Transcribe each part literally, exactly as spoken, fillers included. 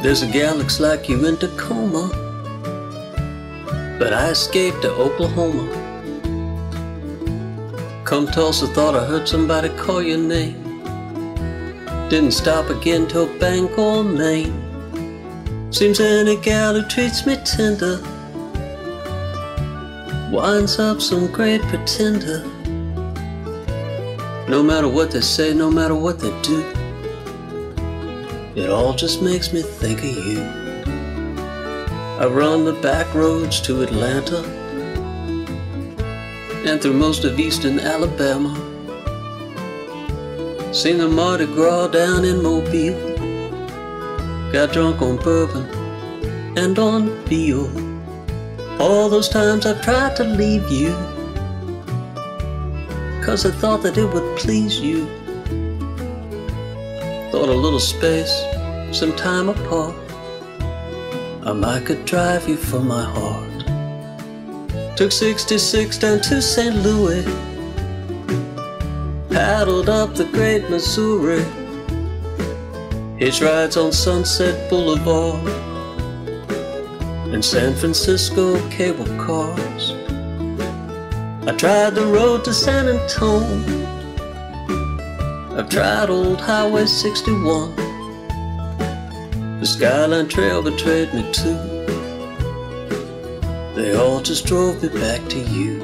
There's a gal looks like you in Tacoma, but I escaped to Oklahoma. Come Tulsa, thought I heard somebody call your name. Didn't stop again till Bangor, Maine. Seems any gal who treats me tender winds up some great pretender. No matter what they say, no matter what they do, it all just makes me think of you. I run the back roads to Atlanta and through most of eastern Alabama. Seen the Mardi Gras down in Mobile. Got drunk on Bourbon and on Beale. All those times I've tried to leave you, 'cause I thought that it would please you. Thought a little space, some time apart, I might could drive you from my heart. Took sixty-six down to Saint Louis, paddled up the great Missouri, hitch rides on Sunset Boulevard, in San Francisco cable cars. I tried the road to San Antonio, I've tried old Highway sixty-one. The Skyline Trail betrayed me too. They all just drove me back to you.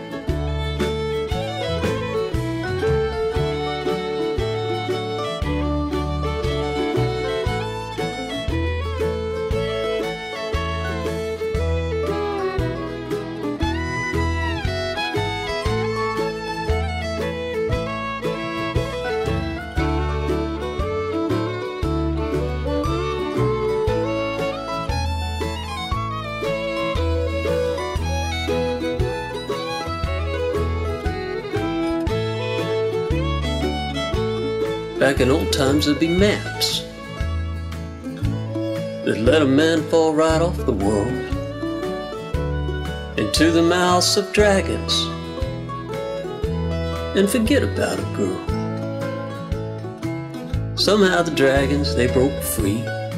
Back in old times there'd be maps that let a man fall right off the world into the mouths of dragons and forget about a girl. Somehow the dragons, they broke free.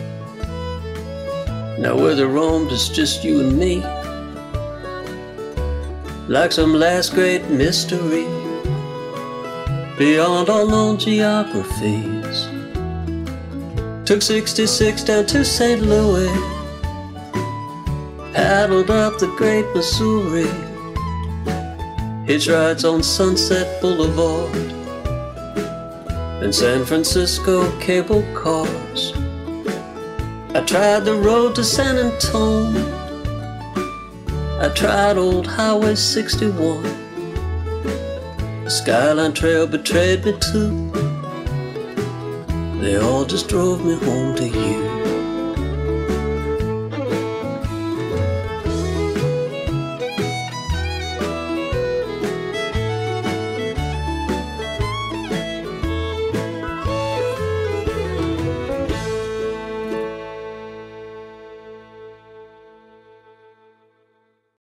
Now where they roamed it's just you and me, like some last great mystery beyond all known geographies. Took sixty-six down to Saint Louis, paddled up the great Missouri, hitch rides on Sunset Boulevard, in San Francisco cable cars. I tried the road to San Antonio, I tried old Highway sixty-one. The Skyline Trail betrayed me too. They all just drove me home to you.